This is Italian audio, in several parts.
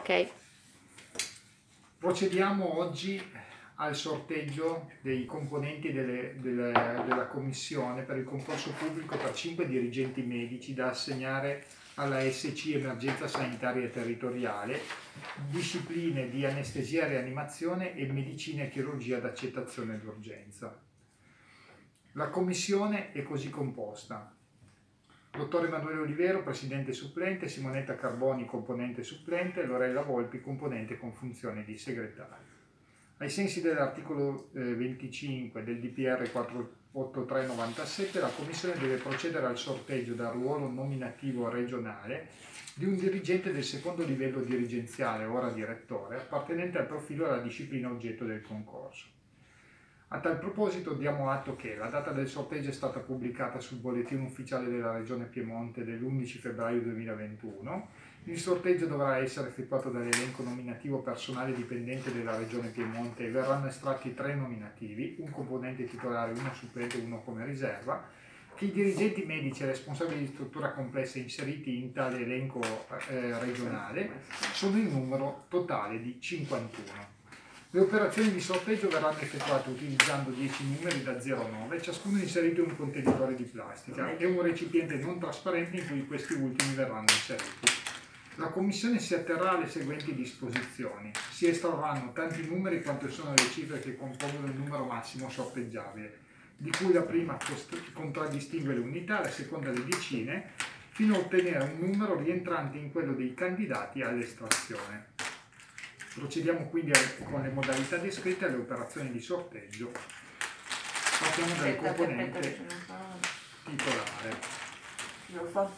Ok. Procediamo oggi al sorteggio dei componenti della commissione per il concorso pubblico per 5 dirigenti medici da assegnare alla SC Emergenza Sanitaria Territoriale, discipline di anestesia e rianimazione e medicina e chirurgia d'accettazione d'urgenza. La commissione è così composta: Dottor Emanuele Olivero, presidente supplente; Simonetta Carboni, componente supplente; Lorella Volpi, componente con funzione di segretario. Ai sensi dell'articolo 25 del DPR 483/97, la Commissione deve procedere al sorteggio dal ruolo nominativo regionale di un dirigente del secondo livello dirigenziale, ora direttore, appartenente al profilo e alla disciplina oggetto del concorso. A tal proposito diamo atto che la data del sorteggio è stata pubblicata sul bollettino ufficiale della Regione Piemonte dell'11 febbraio 2021. Il sorteggio dovrà essere effettuato dall'elenco nominativo personale dipendente della Regione Piemonte e verranno estratti 3 nominativi, un componente titolare, uno supplente e uno come riserva, che i dirigenti medici e responsabili di struttura complessa inseriti in tale elenco regionale sono in numero totale di 51. Le operazioni di sorteggio verranno effettuate utilizzando 10 numeri da 0 a 9, ciascuno inserito in un contenitore di plastica e un recipiente non trasparente in cui questi ultimi verranno inseriti. La Commissione si atterrà alle seguenti disposizioni: si estrarranno tanti numeri quanto sono le cifre che compongono il numero massimo sorteggiabile, di cui la prima contraddistingue le unità, la seconda le decine, fino a ottenere un numero rientrante in quello dei candidati all'estrazione. Procediamo quindi con le modalità descritte alle operazioni di sorteggio. Partiamo dal componente titolare. Lo fa?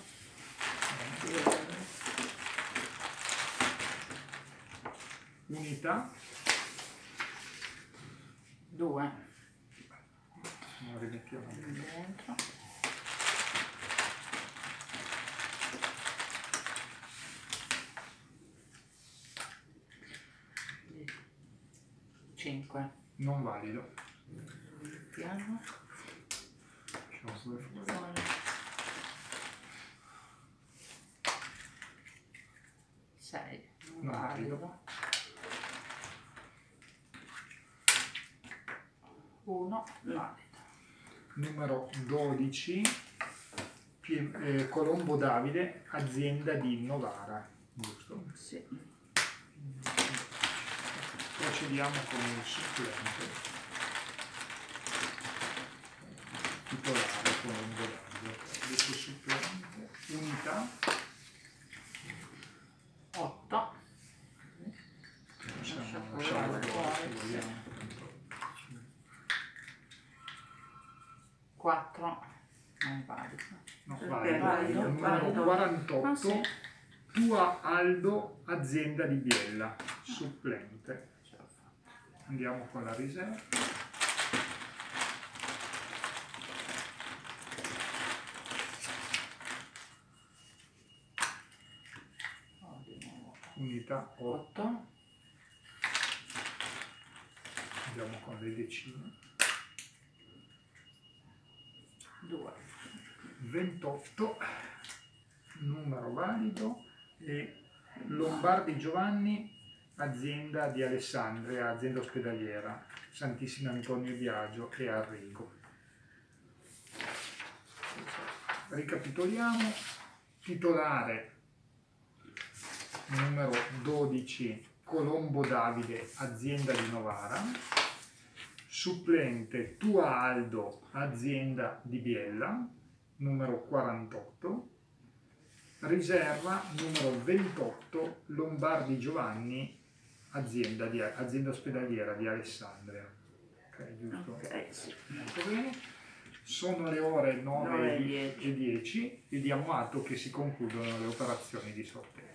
Unità 2. Non rimettiamo Dentro. 5. non valido. Piano. Lasciamo due fuori. 6. Non valido. 1. Valido. Numero 12, Colombo Davide, azienda di Novara, giusto? Sì. Procediamo con il supplente titolare Colombo Davide. Adesso supplente, unità 8. lasciamo fuori, se vogliamo. 4. Non valido. No, Valido, valido. Numero valido. 48, Ah, sì. Tua Aldo, azienda di Biella, supplente. Andiamo con la riserva. Unità 8. 8. Andiamo con le decine. 2. 28, numero valido, e Lombardi Giovanni, azienda di Alessandria, azienda ospedaliera, Santissimo Antonio Biagio e Arrigo. Ricapitoliamo: titolare numero 12 Colombo Davide, azienda di Novara; supplente Tua Aldo, azienda di Biella, numero 48; riserva numero 28 Lombardi Giovanni, azienda ospedaliera di Alessandria. Ok, giusto? Ok, sì. Molto bene. Sono le ore 9 e 10 e diamo atto che si concludono le operazioni di sorteggio.